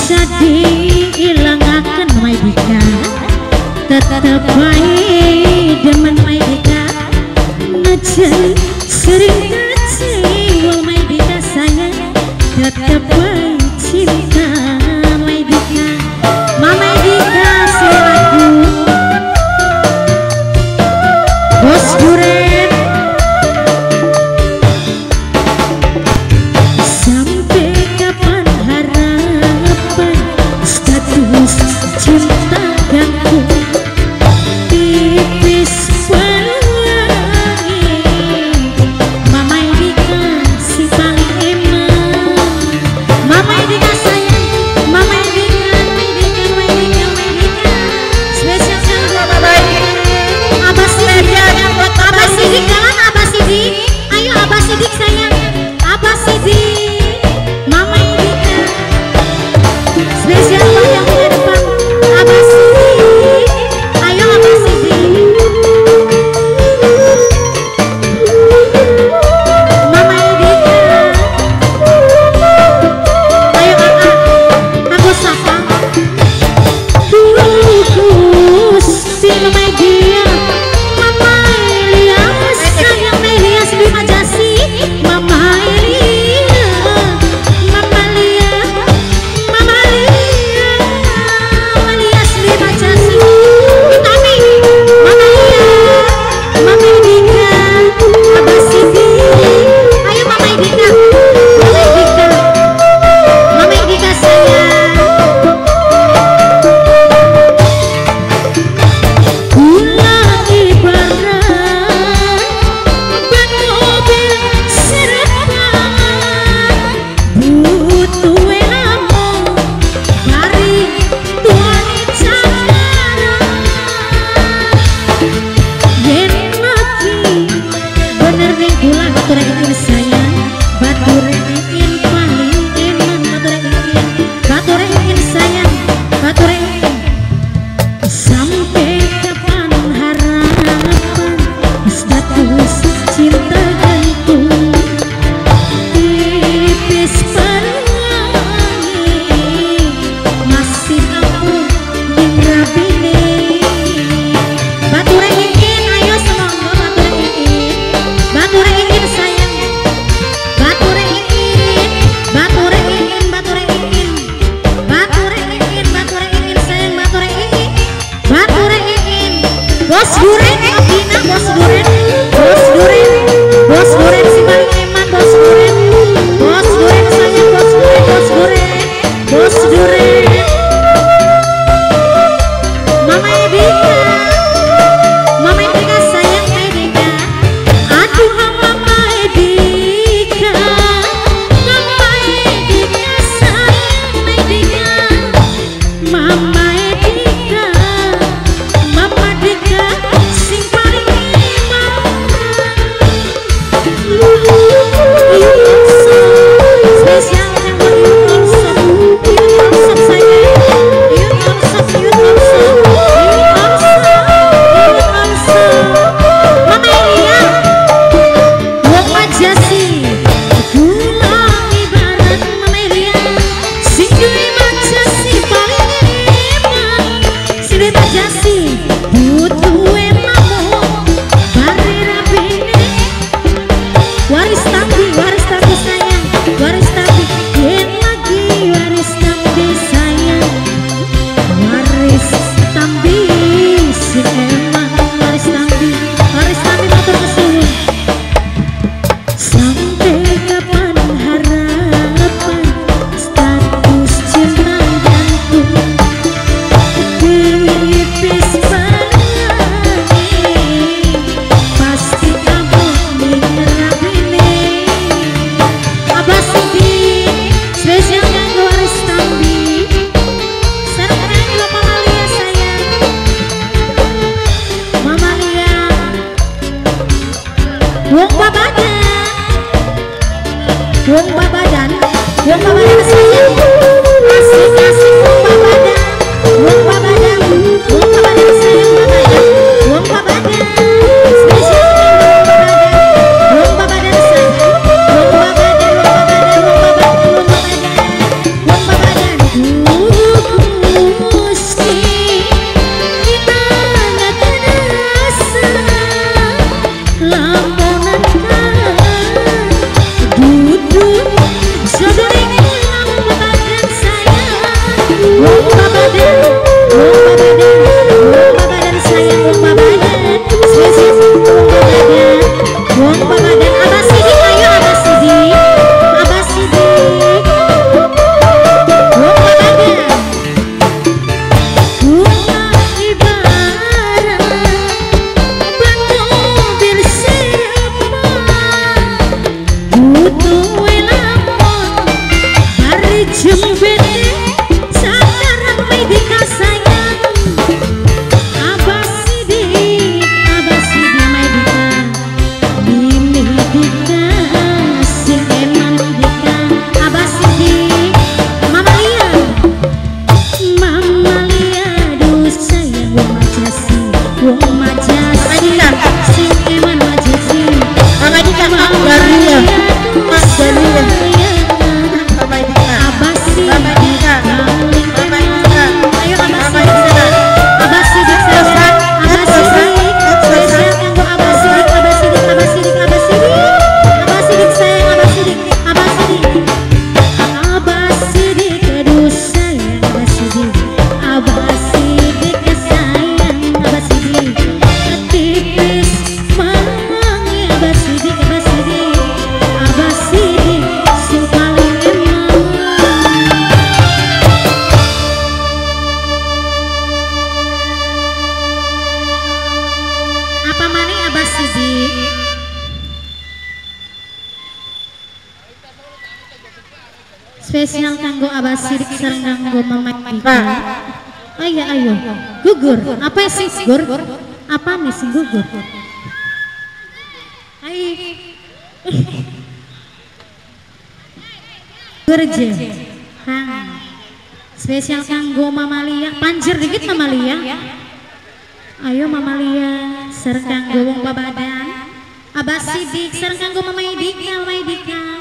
bisa diilangaken Maidika, tetep baik demen Maidika, najan sering kecewa Maidika sayang, tetep baik cinta Maidika. Mama Maidika selaku Bos Duren. Sampai kapan harapan status cinta gantung tipis pelangi. Mama Maidika si paling emang. Mama Maidika sayang, Mama Maidika, Maidika spesial sama Mama Maidika. Abah Sidik, Abah Sidik jalan, Abah Sidik, ayo Abah Sidik sayang, Abah Sidik. Mama Maidika spesial buat yang di depan, Abah Sidik, ayo Abah Sidik. Mama Maidika, ayo aku sapa Gusti Mama Maidika. Mama Elias sayang Elias Bima Jasi. Mama Elias, Mama Elias, Mama Elias, Elias Bima Jasi. Tami, Mama Elias, Mama Maidika, Abah Sidik. Ayo Mama Maidika, Mama Maidika, Mama Maidika sayang. Pulang ibarat ban mobil serempang, butuh elamu dari tuani cara. Yen mati bener ning kula batur ingin sayang, batur ingin paling eman, batur ingin sayang, batur ingin. Sampai kapan harapan status cinta gantung tipis pelangi, masih aku dingrabine. Batur ingin, ayo semoga batur ingin sayang, batur ingin, batur ingin, batur ingin, batur ingin, batur ingin sayang, batur ingin, batur ingin. Bos Duren, Abdina, Bos Duren, Bos Duren, Bos Duren si paling eman, Bos Duren, Bos Duren sayang, Bos Duren, Bos Duren, Bos Duren. Mama Maidika, Mama Maidika sayang Maidika. Aduh Mama Maidika, Mama Maidika sayang Maidika. Mama Maidika, Mama Maidika sing paling emang. Spesial yang buat Yusuf sayang, Yusuf Mama Elia, wong Majasi, pulang ibarat Mama Elia, sing duwe Majasi paling emang, sing duwe Majasi butuh emamu, bari rabine, waris tambi sayang, waris tambi, yen lagi waris tambi sayang, waris tambi si emang, waris tambi motor kesuwun. Sampai kapan harapan status cinta gantung tipis pelangi, pasti kamu dingrabine. Abah Sidik spesial yang waris tambi. Sekarang nyanyi lo Mama Lia sayang, Mama Lia, wong babadan, wong babadan, wong babadan sayang, asik wong babadan, wong babadan, wong babadan sayang, babadan, wong babadan, spesial wong babadan sayang, wong babadan, wong babadan, wong babadan, wong babadan, wong babadan, butuh lamun bari jembete sakarang medika sayang Abah Sidik medika di medika si eman medika Abah Sidik Mama Lia duh sayang wong majasi si eman majasi Mama Dika Daria Mas Daria Mama Dika Abah Sidik Mama Dika Mama Dika ayo Mama Dika Abah Sidik spesial kanggo Abah Sidik sayang Abah Sidik aduh sayang Abah Sidik sayang Abah Sidik tipis mangi Abah Sidik sing paling emang apa maneh Abah Sidik spesial kanggo Abah Sidik sareng kanggo Mama Dika. Ayo gugur apa sih gur apa nih sih gugur ayo gerje spesial kanggo Mama Lia panjir dikit Mama Lia ayo Mama Lia sareng kanggo wong babadan Abah Sidik sareng kanggo Mama Dika